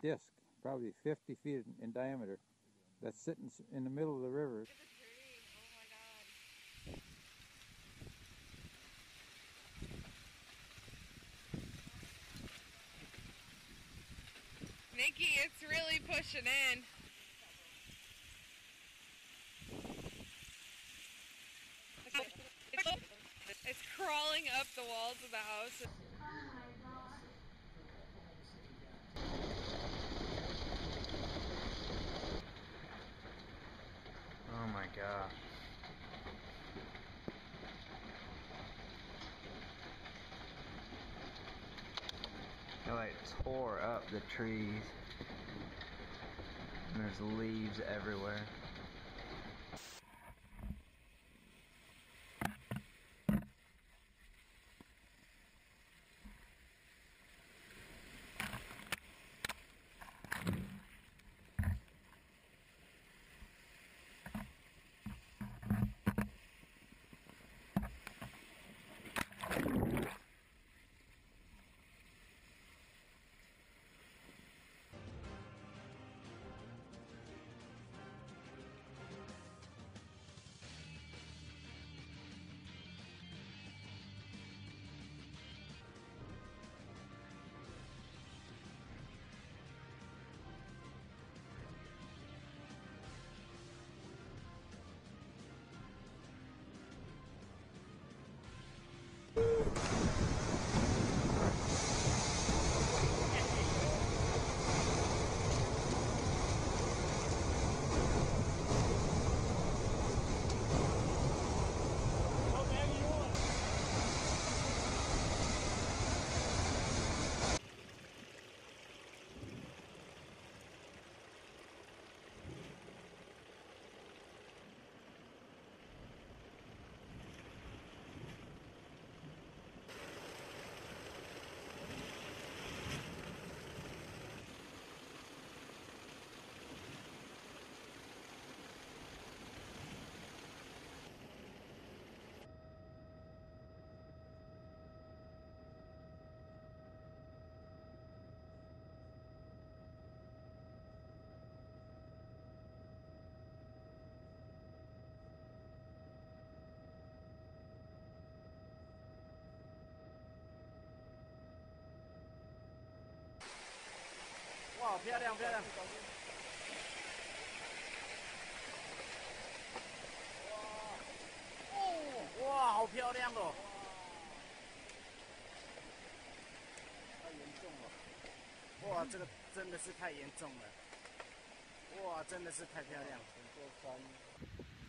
disc, probably 50 feet in diameter, that's sitting in the middle of the river. Look at the tree. Oh my God. Nikki, it's really pushing in. It's crawling up the walls of the house. Oh my God. Oh my gosh. It like tore up the trees. And there's leaves everywhere. 哇，漂亮漂亮！哇哦，哇，好漂亮哦！太严重了！哇，这个真的是太严重了！哇，真的是太漂亮！整座山。